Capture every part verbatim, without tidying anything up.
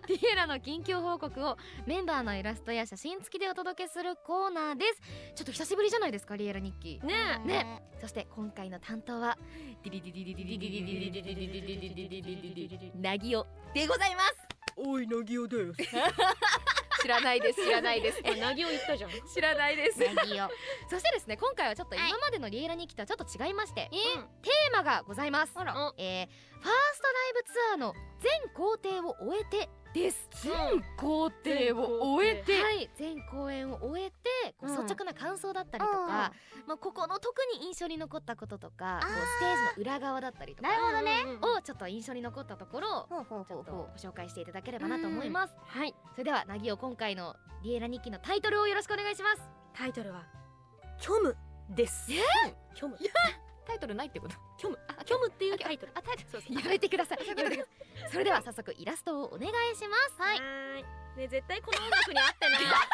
ティエラの近況報告をメンバーのイラストや写真付きでお届けするコーナーです。ちょっと久しぶりじゃないですか、リエラ日記ねね。そして今回の担当はディリディリディリディリディリディリディリディリディリディリディリディリナギオでございます。 おいナギオだよ。 知らないです知らないです。 え、ナギオ言ったじゃん。 知らないです。ナギオ。そしてですね、今回はちょっと今までのリエラ日記とはちょっと違いまして、テーマがございます。えー、ファーストライブツアーの全工程を終えてです。 全工程を終えて、 はい、全公演を終えてこう率直な感想だったりとか、まあここの特に印象に残ったこととか、こうステージの裏側だったりとか、なるほどね、をちょっと印象に残ったところをちょっとご紹介していただければなと思います。はい、それではナギオ、今回のリエラ日記のタイトルをよろしくお願いします。 タイトルは虚無です。えー、虚無。 タイトルないってこと？ 虚無。あ、虚無っていうタイトル。あ、タイトル。そうそう。 やめてください。やめてください。それでは早速イラストをお願いします。はい。 はい。ね、絶対この音楽に合ってない。やだ。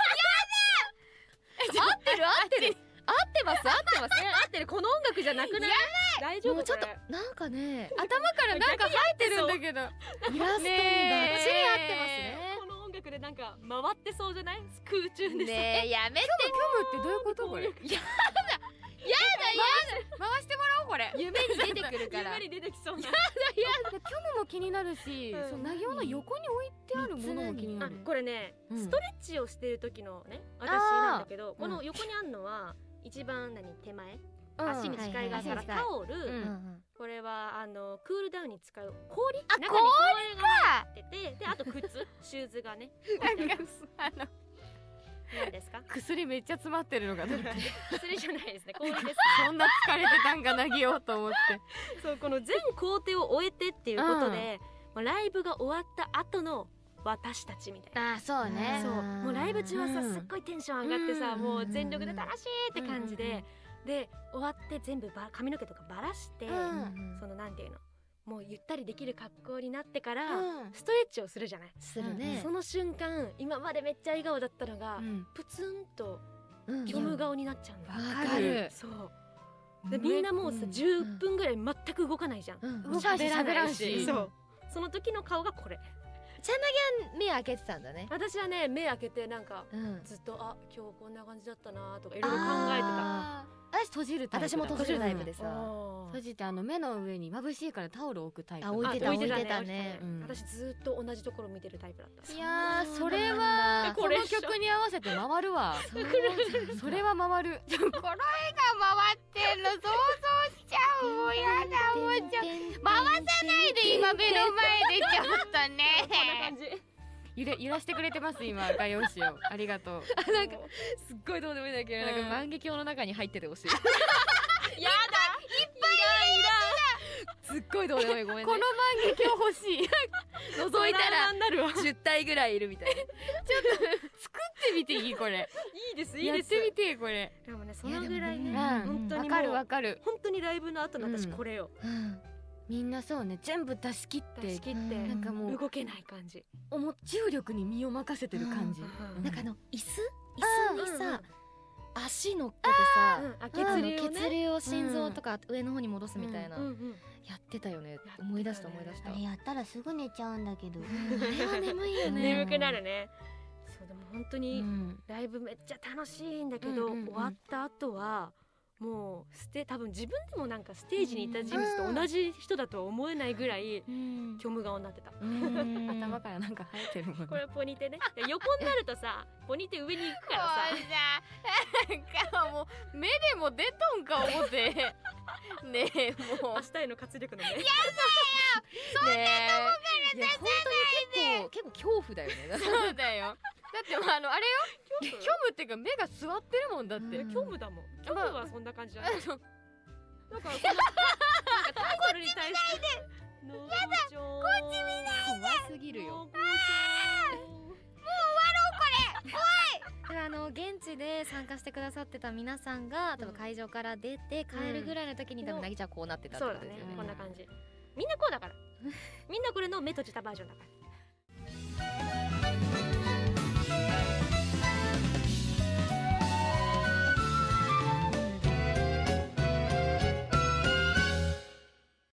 合ってる合ってる。合ってます合ってます。 合ってる。この音楽じゃなくない？やばい。大丈夫？ ちょっとなんかね、 頭からなんか入ってるんだけど。 イラストにバッチリ合ってますね。 この音楽でなんか回ってそうじゃない？空中で。 ねえ、やめて。 虚無ってどういうことこれ？やだ。 やだやだ、回してもらおうこれ。 夢に出てくるから。 夢に出てきそうな。 やだやだ。 虚無も気になるし、そのナギオの横に置いてあるものも気になる。 これね、ストレッチをしてる時のね、私なんだけど、この横にあるのは一番何手前、足に近い側からタオル。これはあのクールダウンに使う氷。 あ、氷か。 入ってて、であと靴、シューズがね。 あの。 何ですか？ 薬めっちゃ詰まってるのかと思って。 薬じゃないですね、氷です。 そんな疲れてたんかなぎようと思って。 そう、この全工程を終えてっていうことで、まあライブが終わった後の私たちみたいな。 あ、そうね。 そう、もうライブ中はさ、すっごいテンション上がってさ、もう全力で楽しいって感じで、で終わって全部ば髪の毛とかばらして、そのなんていうの。もうゆったりできる格好になってからストレッチをするじゃない。 するね。 その瞬間、今までめっちゃ笑顔だったのがプツンと虚無顔になっちゃうんだ。 わかる。 そうで、みんなもうさじゅっぷんぐらい全く動かないじゃん。 喋らんし。 そう、その時の顔がこれ。 チャナギは目開けてたんだね。 私はね、目開けてなんかずっと、あ、今日こんな感じだったなとかいろいろ考えてた。 私閉じるタイプ。 私も閉じるタイプでさ、 閉じてあの目の上に眩しいからタオルを置くタイプ。 あ、置いてた置いてたね。 私ずっと同じところ見てるタイプだった。 いやー、それはこの曲に合わせて回るわ。それは回る。この絵が回ってんの想像しちゃう。もうやだ、もうちょ回さないで、今目の前でちょっとね。 こんな感じ。 揺れ揺らしてくれてます今、画用紙を。ありがとう。 あ、なんかすっごいどうでもいいんだけど、なんか万華鏡の中に入っててほしい。 やだ、いっぱいいる。すっごいどうでもいい、ごめんね。 この万華鏡欲しい。 覗いたらじゅったいぐらいいるみたいな。ちょっと作ってみていいこれ。 いいですいいです。 やってみてこれ。 でもね、そのぐらいね、 本当にわかるわかる。 本当にライブの後の私これよ。 みんなそうね、全部出し切って出し切ってなんかもう動けない感じ、 重力に身を任せてる感じ。 なんかあの椅子椅子にさ足乗っけてさ、血流を心臓とか上の方に戻すみたいなやってたよね。思い出した思い出した。 あれやったらすぐ寝ちゃうんだけど。 あれは眠いよね。 眠くなるね。そう、でも本当にライブめっちゃ楽しいんだけど、終わった後はもうステ多分自分でもなんかステージにいた人物と同じ人だとは思えないぐらい虚無顔になってた。 頭からなんか生えてるもんね。 これポニテね。横になるとさ、ポニテ上に行くからさ。 なんかもう目でも出とんか思って。ねえ、もう明日への活力のね。やだよ。 そんなとこから出さないで。結構恐怖だよね。 そうだよ。だってあのあれよ、虚無っていうか目が座ってるもんだって。 虚無だもん。虚無はそんな感じじゃない。だからこのタイトルに対してやだ、こっち見ないで。怖すぎるよ。もう終わろうこれ。怖い。あの現地で参加してくださってた皆さんが多分会場から出て帰るぐらいの時に多分なぎちゃんこうなってたってことですよね。 こんな感じ。みんなこうだから。みんなこれの目閉じたバージョンだから。